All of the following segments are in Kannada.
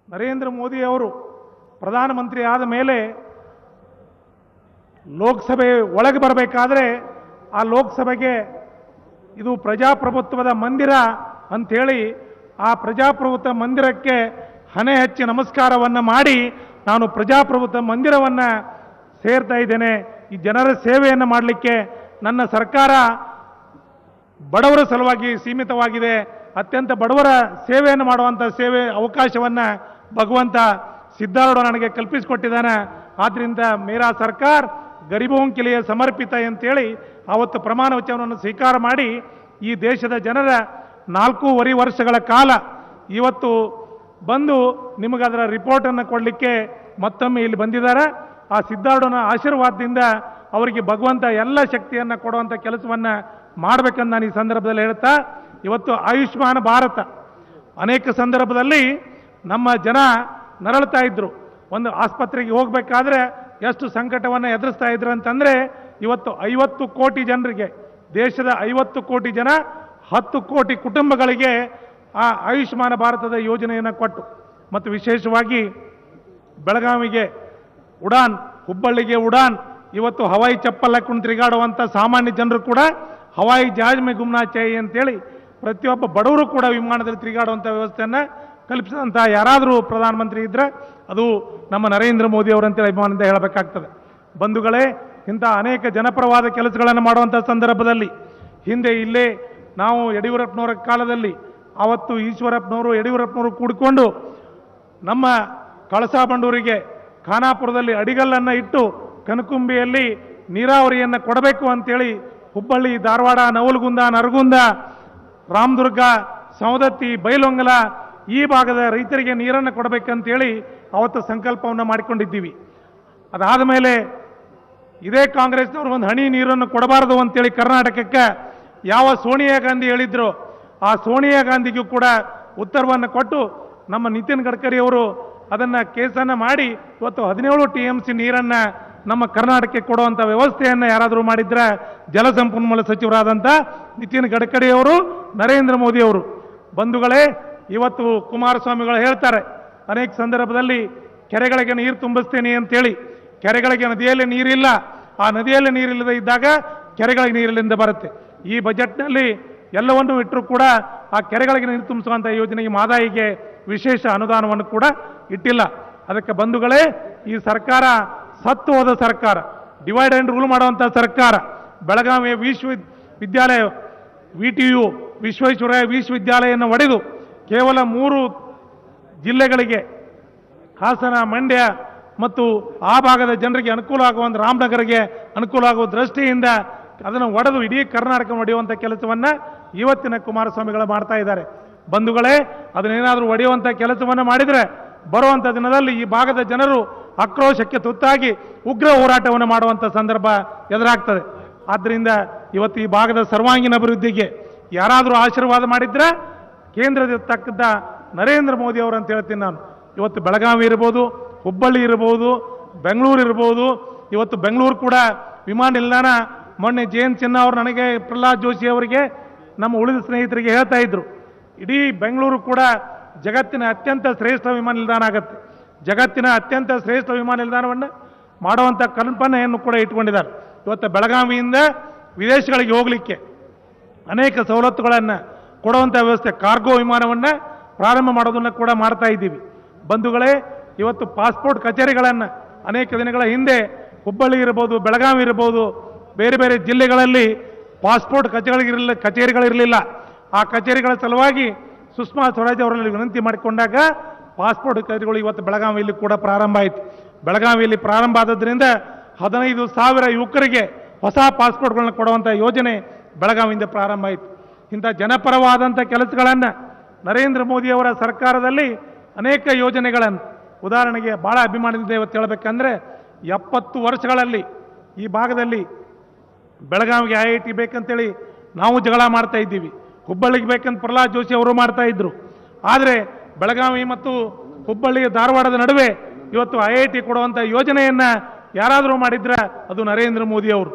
ನರೇಂದ್ರ ಮೋದಿ ಅವರು ಪ್ರಧಾನಮಂತ್ರಿ ಆದ ಮೇಲೆ ಲೋಕಸಭೆ ಒಳಗೆ ಬರಬೇಕಾದ್ರೆ ಆ ಲೋಕಸಭೆಗೆ ಇದು ಪ್ರಜಾಪ್ರಭುತ್ವದ ಮಂದಿರ ಅಂಥೇಳಿ ಆ ಪ್ರಜಾಪ್ರಭುತ್ವ ಮಂದಿರಕ್ಕೆ ಹಣೆ ಹಚ್ಚಿ ನಮಸ್ಕಾರವನ್ನು ಮಾಡಿ ನಾನು ಪ್ರಜಾಪ್ರಭುತ್ವ ಮಂದಿರವನ್ನು ಸೇರ್ತಾ ಇದ್ದೇನೆ, ಈ ಜನರ ಸೇವೆಯನ್ನು ಮಾಡಲಿಕ್ಕೆ ನನ್ನ ಸರ್ಕಾರ ಬಡವರ ಸಲುವಾಗಿ ಸೀಮಿತವಾಗಿದೆ, ಅತ್ಯಂತ ಬಡವರ ಸೇವೆಯನ್ನು ಮಾಡುವಂಥ ಅವಕಾಶವನ್ನು ಭಗವಂತ ಸಿದ್ಧಾರೂಢ ನನಗೆ ಕಲ್ಪಿಸಿಕೊಟ್ಟಿದ್ದಾನೆ, ಆದ್ದರಿಂದ ಮೇರಾ ಸರ್ಕಾರ ಗರೀಬೋಂ ಕೆ ಲಿಯೇ ಸಮರ್ಪಿತ ಅಂತೇಳಿ ಆವತ್ತು ಪ್ರಮಾಣ ವಚನವನ್ನು ಸ್ವೀಕಾರ ಮಾಡಿ ಈ ದೇಶದ ಜನರ 4.5 ವರ್ಷಗಳ ಕಾಲ ಇವತ್ತು ಬಂದು ನಿಮಗದರ ರಿಪೋರ್ಟನ್ನು ಕೊಡಲಿಕ್ಕೆ ಮತ್ತೊಮ್ಮೆ ಇಲ್ಲಿ ಬಂದಿದ್ದಾರೆ. ಆ ಸಿದ್ಧಾರೂಢನ ಆಶೀರ್ವಾದದಿಂದ ಅವರಿಗೆ ಭಗವಂತ ಎಲ್ಲ ಶಕ್ತಿಯನ್ನು ಕೊಡುವಂಥ ಕೆಲಸವನ್ನು ಮಾಡಬೇಕಂತ ನಾನು ಈ ಸಂದರ್ಭದಲ್ಲಿ ಹೇಳ್ತಾ, ಇವತ್ತು ಆಯುಷ್ಮಾನ್ ಭಾರತ ಅನೇಕ ಸಂದರ್ಭದಲ್ಲಿ ನಮ್ಮ ಜನ ನರಳ್ತಾ ಇದ್ರು. ಒಂದು ಆಸ್ಪತ್ರೆಗೆ ಹೋಗಬೇಕಾದ್ರೆ ಎಷ್ಟು ಸಂಕಟವನ್ನು ಎದುರಿಸ್ತಾ ಇದ್ರು ಅಂತಂದರೆ, ಇವತ್ತು 50 ಕೋಟಿ ಜನರಿಗೆ, ದೇಶದ 50 ಕೋಟಿ ಜನ 10 ಕೋಟಿ ಕುಟುಂಬಗಳಿಗೆ ಆ ಆಯುಷ್ಮಾನ್ ಭಾರತದ ಯೋಜನೆಯನ್ನು ಕೊಟ್ಟು, ಮತ್ತು ವಿಶೇಷವಾಗಿ ಬೆಳಗಾವಿಗೆ ಉಡಾನ್, ಹುಬ್ಬಳ್ಳಿಗೆ ಉಡಾನ್, ಇವತ್ತು ಹವಾಯಿ ಚಪ್ಪಲ್ ಹಾಕೊಂಡು ತಿರುಗಾಡುವಂಥ ಸಾಮಾನ್ಯ ಜನರು ಕೂಡ ಹವಾಯಿ ಜಹಾಜ್ ಮೇ ಗುಮ್ನಾ ಚಾಹಿಯೆ ಅಂತೇಳಿ ಪ್ರತಿಯೊಬ್ಬ ಬಡವರು ಕೂಡ ವಿಮಾನದಲ್ಲಿ ತಿರುಗಾಡುವಂಥ ವ್ಯವಸ್ಥೆಯನ್ನು ಕಲ್ಪಿಸಿದಂಥ ಯಾರಾದರೂ ಪ್ರಧಾನಮಂತ್ರಿ ಇದ್ದರೆ ಅದು ನಮ್ಮ ನರೇಂದ್ರ ಮೋದಿ ಅವರಂತೇಳಿ ಅಭಿಮಾನದಿಂದ ಹೇಳಬೇಕಾಗ್ತದೆ. ಬಂಧುಗಳೇ, ಇಂಥ ಅನೇಕ ಜನಪರವಾದ ಕೆಲಸಗಳನ್ನು ಮಾಡುವಂಥ ಸಂದರ್ಭದಲ್ಲಿ ಹಿಂದೆ ಇಲ್ಲೇ ನಾವು ಯಡಿಯೂರಪ್ಪನವರ ಕಾಲದಲ್ಲಿ ಆವತ್ತು ಈಶ್ವರಪ್ಪನವರು ಯಡಿಯೂರಪ್ಪನವರು ಕೂಡಿಕೊಂಡು ನಮ್ಮ ಕಳಸಾ ಬಂಡೂರಿಗೆ ಖಾನಾಪುರದಲ್ಲಿ ಅಡಿಗಲ್ಲನ್ನು ಇಟ್ಟು ಕನಕುಂಬಿಯಲ್ಲಿ ನೀರಾವರಿಯನ್ನು ಕೊಡಬೇಕು ಅಂತೇಳಿ ಹುಬ್ಬಳ್ಳಿ, ಧಾರವಾಡ, ನವಲಗುಂದ, ನರಗುಂದ, ರಾಮದುರ್ಗ, ಸವದತ್ತಿ, ಬೈಲೊಂಗಲ ಈ ಭಾಗದ ರೈತರಿಗೆ ನೀರನ್ನು ಕೊಡಬೇಕಂತೇಳಿ ಅವತ್ತು ಸಂಕಲ್ಪವನ್ನು ಮಾಡಿಕೊಂಡಿದ್ದೀವಿ. ಅದಾದ ಮೇಲೆ ಇದೇ ಕಾಂಗ್ರೆಸ್ನವರು ಒಂದು ಹನಿ ನೀರನ್ನು ಕೊಡಬಾರದು ಅಂತೇಳಿ ಕರ್ನಾಟಕಕ್ಕೆ ಯಾವ ಸೋನಿಯಾ ಗಾಂಧಿ ಹೇಳಿದ್ರು ಆ ಸೋನಿಯಾ ಗಾಂಧಿಗೂ ಕೂಡ ಉತ್ತರವನ್ನು ಕೊಟ್ಟು ನಮ್ಮ ನಿತಿನ್ ಗಡ್ಕರಿ ಅವರು ಅದನ್ನು ಕೇಸನ್ನು ಮಾಡಿ ಇವತ್ತು 17 TMC ನೀರನ್ನು ನಮ್ಮ ಕರ್ನಾಟಕಕ್ಕೆ ಕೊಡುವಂಥ ವ್ಯವಸ್ಥೆಯನ್ನು ಯಾರಾದರೂ ಮಾಡಿದ್ರೆ ಜಲಸಂಪನ್ಮೂಲ ಸಚಿವರಾದಂಥ ನಿತಿನ್ ಗಡ್ಕರಿ ಅವರು, ನರೇಂದ್ರ ಮೋದಿ ಅವರು. ಬಂಧುಗಳೇ, ಇವತ್ತು ಕುಮಾರಸ್ವಾಮಿಗಳು ಹೇಳ್ತಾರೆ ಅನೇಕ ಸಂದರ್ಭದಲ್ಲಿ ಕೆರೆಗಳಿಗೆ ನೀರು ತುಂಬಿಸ್ತೇನೆ ಅಂತೇಳಿ, ಕೆರೆಗಳಿಗೆ ನದಿಯಲ್ಲಿ ನೀರಿಲ್ಲ, ಆ ನದಿಯಲ್ಲಿ ನೀರಿಲ್ಲದೆ ಇದ್ದಾಗ ಕೆರೆಗಳಿಗೆ ನೀರಿಲ್ಲಿಂದ ಬರುತ್ತೆ. ಈ ಬಜೆಟ್ನಲ್ಲಿ ಎಲ್ಲವನ್ನೂ ಇಟ್ಟರೂ ಕೂಡ ಆ ಕೆರೆಗಳಿಗೆ ನೀರು ತುಂಬಿಸುವಂಥ ಯೋಜನೆಗೆ ಮಾದಾಯಿಗೆ ವಿಶೇಷ ಅನುದಾನವನ್ನು ಕೂಡ ಇಟ್ಟಿಲ್ಲ. ಅದಕ್ಕೆ ಬಂಧುಗಳೇ, ಈ ಸರ್ಕಾರ ಸತ್ತು ಹೋದ ಸರ್ಕಾರ, ಡಿವೈಡ್ ಆ್ಯಂಡ್ ರೂಲ್ ಮಾಡುವಂಥ ಸರ್ಕಾರ. ಬೆಳಗಾವಿಯ ವಿಶ್ವವಿದ್ಯಾಲಯ VTU ವಿಶ್ವೇಶ್ವರಯ್ಯ ವಿಶ್ವವಿದ್ಯಾಲಯವನ್ನು ಒಡೆದು ಕೇವಲ 3 ಜಿಲ್ಲೆಗಳಿಗೆ, ಹಾಸನ, ಮಂಡ್ಯ ಮತ್ತು ಆ ಭಾಗದ ಜನರಿಗೆ ಅನುಕೂಲ ಆಗುವಂಥ ರಾಮನಗರಿಗೆ ಅನುಕೂಲ ಆಗುವ ದೃಷ್ಟಿಯಿಂದ ಅದನ್ನು ಒಡೆದು ಇಡೀ ಕರ್ನಾಟಕ ಒಡೆಯುವಂಥ ಕೆಲಸವನ್ನು ಇವತ್ತಿನ ಕುಮಾರಸ್ವಾಮಿಗಳು ಮಾಡ್ತಾ ಇದ್ದಾರೆ. ಬಂಧುಗಳೇ, ಅದನ್ನೇನಾದರೂ ಒಡೆಯುವಂಥ ಕೆಲಸವನ್ನು ಮಾಡಿದರೆ ಬರುವಂಥ ದಿನದಲ್ಲಿ ಈ ಭಾಗದ ಜನರು ಆಕ್ರೋಶಕ್ಕೆ ತುತ್ತಾಗಿ ಉಗ್ರ ಹೋರಾಟವನ್ನು ಮಾಡುವಂಥ ಸಂದರ್ಭ ಎದುರಾಗ್ತದೆ. ಆದ್ದರಿಂದ ಇವತ್ತು ಈ ಭಾಗದ ಸರ್ವಾಂಗೀಣ ಅಭಿವೃದ್ಧಿಗೆ ಯಾರಾದರೂ ಆಶೀರ್ವಾದ ಮಾಡಿದ್ರೆ ಕೇಂದ್ರದ ತಕ್ಕದ ನರೇಂದ್ರ ಮೋದಿ ಅವರು ಅಂತ ಹೇಳ್ತೀನಿ ನಾನು. ಇವತ್ತು ಬೆಳಗಾವಿ ಇರ್ಬೋದು, ಹುಬ್ಬಳ್ಳಿ ಇರ್ಬೋದು, ಬೆಂಗಳೂರು ಇರ್ಬೋದು. ಇವತ್ತು ಬೆಂಗಳೂರು ಕೂಡ ವಿಮಾನ ನಿಲ್ದಾಣ ಮೊನ್ನೆ ಜಯಂತ್ ಸಿನ್ಹಾ ಅವರು ನನಗೆ, ಪ್ರಹ್ಲಾದ್ ಜೋಶಿ ಅವರಿಗೆ, ನಮ್ಮ ಉಳಿದ ಸ್ನೇಹಿತರಿಗೆ ಹೇಳ್ತಾ ಇದ್ರು, ಇಡೀ ಬೆಂಗಳೂರು ಕೂಡ ಜಗತ್ತಿನ ಅತ್ಯಂತ ಶ್ರೇಷ್ಠ ವಿಮಾನ ನಿಲ್ದಾಣ ಆಗುತ್ತೆ. ಜಗತ್ತಿನ ಅತ್ಯಂತ ಶ್ರೇಷ್ಠ ವಿಮಾನ ನಿಲ್ದಾಣವನ್ನು ಮಾಡುವಂಥ ಕಲ್ಪನೆಯನ್ನು ಕೂಡ ಇಟ್ಕೊಂಡಿದ್ದಾರೆ. ಇವತ್ತು ಬೆಳಗಾವಿಯಿಂದ ವಿದೇಶಗಳಿಗೆ ಹೋಗಲಿಕ್ಕೆ ಅನೇಕ ಸವಲತ್ತುಗಳನ್ನು ಕೊಡುವಂಥ ವ್ಯವಸ್ಥೆ, ಕಾರ್ಗೋ ವಿಮಾನವನ್ನು ಪ್ರಾರಂಭ ಮಾಡೋದನ್ನು ಕೂಡ ಮಾಡ್ತಾ ಇದ್ದೀವಿ. ಬಂಧುಗಳೇ, ಇವತ್ತು ಪಾಸ್ಪೋರ್ಟ್ ಕಚೇರಿಗಳನ್ನು ಅನೇಕ ದಿನಗಳ ಹಿಂದೆ ಹುಬ್ಬಳ್ಳಿ ಇರ್ಬೋದು, ಬೆಳಗಾವಿ ಇರ್ಬೋದು, ಬೇರೆ ಬೇರೆ ಜಿಲ್ಲೆಗಳಲ್ಲಿ ಪಾಸ್ಪೋರ್ಟ್ ಕಚೇರಿಗಳಿರಲಿಲ್ಲ. ಆ ಕಚೇರಿಗಳ ಸಲುವಾಗಿ ಸುಷ್ಮಾ ಸ್ವರಾಜ್ ಅವರಲ್ಲಿ ವಿನಂತಿ ಮಾಡಿಕೊಂಡಾಗ ಪಾಸ್ಪೋರ್ಟ್ ಕಚೇರಿಗಳು ಇವತ್ತು ಬೆಳಗಾವಿಯಲ್ಲಿ ಕೂಡ ಪ್ರಾರಂಭ ಆಯಿತು. ಬೆಳಗಾವಿಯಲ್ಲಿ ಪ್ರಾರಂಭ ಆದದ್ರಿಂದ 15,000 ಯುವಕರಿಗೆ ಹೊಸ ಪಾಸ್ಪೋರ್ಟ್ಗಳನ್ನು ಕೊಡುವಂಥ ಯೋಜನೆ ಬೆಳಗಾವಿಯಿಂದ ಪ್ರಾರಂಭ ಆಯಿತು. ಇಂಥ ಜನಪರವಾದಂಥ ಕೆಲಸಗಳನ್ನು ನರೇಂದ್ರ ಮೋದಿಯವರ ಸರ್ಕಾರದಲ್ಲಿ ಅನೇಕ ಯೋಜನೆಗಳನ್ನು, ಉದಾಹರಣೆಗೆ ಭಾಳ ಅಭಿಮಾನದಿಂದ ಇವತ್ತು ಹೇಳಬೇಕಂದ್ರೆ 70 ವರ್ಷಗಳಲ್ಲಿ ಈ ಭಾಗದಲ್ಲಿ ಬೆಳಗಾವಿಗೆ IIT ಬೇಕಂತೇಳಿ ನಾವು ಜಗಳ ಮಾಡ್ತಾ ಇದ್ದೀವಿ, ಹುಬ್ಬಳ್ಳಿಗೆ ಬೇಕಂತ ಪ್ರಹ್ಲಾದ್ ಜೋಶಿ ಅವರು ಮಾಡ್ತಾ ಇದ್ರು. ಆದರೆ ಬೆಳಗಾವಿ ಮತ್ತು ಹುಬ್ಬಳ್ಳಿ, ಧಾರವಾಡದ ನಡುವೆ ಇವತ್ತು IIT ಕೊಡುವಂಥ ಯೋಜನೆಯನ್ನು ಯಾರಾದರೂ ಮಾಡಿದ್ರೆ ಅದು ನರೇಂದ್ರ ಮೋದಿ ಅವರು.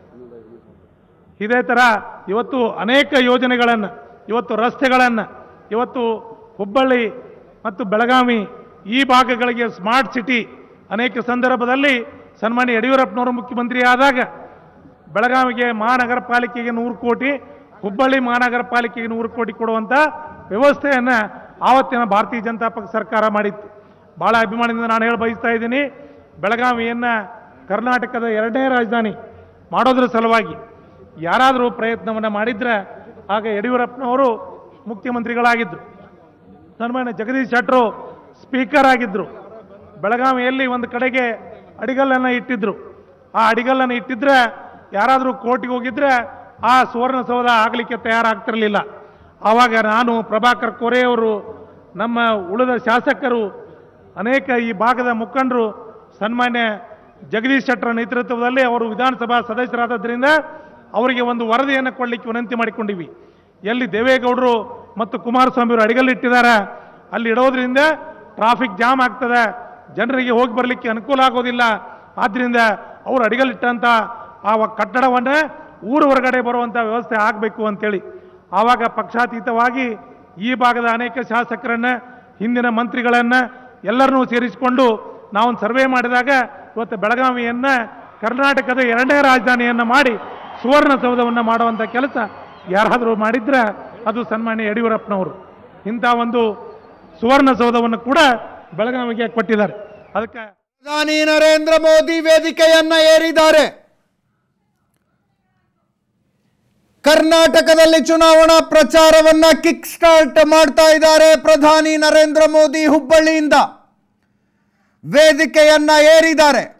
ಇದೇ ಥರ ಇವತ್ತು ಅನೇಕ ಯೋಜನೆಗಳನ್ನು, ಇವತ್ತು ರಸ್ತೆಗಳನ್ನು, ಇವತ್ತು ಹುಬ್ಬಳ್ಳಿ ಮತ್ತು ಬೆಳಗಾವಿ ಈ ಭಾಗಗಳಿಗೆ ಸ್ಮಾರ್ಟ್ ಸಿಟಿ ಅನೇಕ ಸಂದರ್ಭದಲ್ಲಿ ಸನ್ಮಾನ್ಯ ಯಡಿಯೂರಪ್ಪನವರು ಮುಖ್ಯಮಂತ್ರಿ ಆದಾಗ ಬೆಳಗಾವಿಗೆ ಮಹಾನಗರ ಪಾಲಿಕೆಗೆ 100 ಕೋಟಿ, ಹುಬ್ಬಳ್ಳಿ ಮಹಾನಗರ ಪಾಲಿಕೆಗೆ 100 ಕೋಟಿ ಕೊಡುವಂಥ ವ್ಯವಸ್ಥೆಯನ್ನು ಆವತ್ತಿನ ಭಾರತೀಯ ಜನತಾ ಪಕ್ಷ ಸರ್ಕಾರ ಮಾಡಿತ್ತು. ಭಾಳ ಅಭಿಮಾನದಿಂದ ನಾನು ಹೇಳಿ ಬಯಸ್ತಾ ಇದ್ದೀನಿ, ಬೆಳಗಾವಿಯನ್ನು ಕರ್ನಾಟಕದ 2ನೇ ರಾಜಧಾನಿ ಮಾಡೋದ್ರ ಸಲುವಾಗಿ ಯಾರಾದರೂ ಪ್ರಯತ್ನವನ್ನು ಮಾಡಿದ್ರೆ ಆಗ ಯಡಿಯೂರಪ್ಪನವರು ಮುಖ್ಯಮಂತ್ರಿಗಳಾಗಿದ್ದರು, ಸನ್ಮಾನ್ಯ ಜಗದೀಶ್ ಶೆಟ್ಟರು ಸ್ಪೀಕರ್ ಆಗಿದ್ದರು. ಬೆಳಗಾವಿಯಲ್ಲಿ ಒಂದು ಕಡೆಗೆ ಅಡಿಗಲ್ಲನ್ನು ಇಟ್ಟಿದ್ರು. ಆ ಅಡಿಗಲ್ಲನ್ನು ಇಟ್ಟಿದ್ರೆ ಯಾರಾದರೂ ಕೋರ್ಟಿಗೆ ಹೋಗಿದ್ರೆ ಆ ಸುವರ್ಣಸೌಧ ಆಗಲಿಕ್ಕೆ ತಯಾರಾಗ್ತಿರಲಿಲ್ಲ. ಆವಾಗ ನಾನು, ಪ್ರಭಾಕರ್ ಕೋರೆಯವರು, ನಮ್ಮ ಉಳಿದ ಶಾಸಕರು, ಅನೇಕ ಈ ಭಾಗದ ಮುಖಂಡರು ಸನ್ಮಾನ್ಯ ಜಗದೀಶ್ ಶೆಟ್ಟರ ನೇತೃತ್ವದಲ್ಲಿ ಅವರು ವಿಧಾನಸಭಾ ಸದಸ್ಯರಾದದ್ರಿಂದ ಅವರಿಗೆ ಒಂದು ವರದಿಯನ್ನು ಕೊಡಲಿಕ್ಕೆ ವಿನಂತಿ ಮಾಡಿಕೊಂಡಿವಿ. ಎಲ್ಲಿ ದೇವೇಗೌಡರು ಮತ್ತು ಕುಮಾರಸ್ವಾಮಿ ಅವರು ಅಡಿಗಲ್ಲಿಟ್ಟಿದ್ದಾರೆ ಅಲ್ಲಿ ಇಡೋದ್ರಿಂದ ಟ್ರಾಫಿಕ್ ಜಾಮ್ ಆಗ್ತದೆ, ಜನರಿಗೆ ಹೋಗಿ ಬರಲಿಕ್ಕೆ ಅನುಕೂಲ ಆಗೋದಿಲ್ಲ. ಆದ್ದರಿಂದ ಅವರು ಅಡಿಗಲ್ಲಿಟ್ಟಂಥ ಆ ಕಟ್ಟಡವನ್ನು ಊರು ಹೊರಗಡೆ ಬರುವಂಥ ವ್ಯವಸ್ಥೆ ಆಗಬೇಕು ಅಂತೇಳಿ ಆವಾಗ ಪಕ್ಷಾತೀತವಾಗಿ ಈ ಭಾಗದ ಅನೇಕ ಶಾಸಕರನ್ನು, ಹಿಂದಿನ ಮಂತ್ರಿಗಳನ್ನು ಎಲ್ಲರನ್ನೂ ಸೇರಿಸಿಕೊಂಡು ನಾವೊಂದು ಸರ್ವೆ ಮಾಡಿದಾಗ ಇವತ್ತು ಬೆಳಗಾವಿಯನ್ನು ಕರ್ನಾಟಕದ 2ನೇ ರಾಜಧಾನಿಯನ್ನು ಮಾಡಿ ಸುವರ್ಣಸೌಧವನ್ನು ಮಾಡುವಂಥ ಕೆಲಸ ಯಾರಾದರೂ ಮಾಡಿದ್ರೆ ಅದು ಸನ್ಮಾನ್ಯ ಯಡಿಯೂರಪ್ಪನವರು. ಇಂಥ ಒಂದು ಸುವರ್ಣಸೌಧವನ್ನು ಕೂಡ ಬೆಳಗಾವಿಗೆ ಕೊಟ್ಟಿದ್ದಾರೆ. ಅದಕ್ಕೆ ಪ್ರಧಾನಿ ನರೇಂದ್ರ ಮೋದಿ ವೇದಿಕೆಯನ್ನ ಏರಿದ್ದಾರೆ. ಕರ್ನಾಟಕದಲ್ಲಿ ಚುನಾವಣಾ ಪ್ರಚಾರವನ್ನ ಕಿಕ್ ಸ್ಟಾರ್ಟ್ ಮಾಡ್ತಾ ಇದ್ದಾರೆ ಪ್ರಧಾನಿ ನರೇಂದ್ರ ಮೋದಿ. ಹುಬ್ಬಳ್ಳಿಯಿಂದ ವೇದಿಕೆಯನ್ನ ಏರಿದ್ದಾರೆ.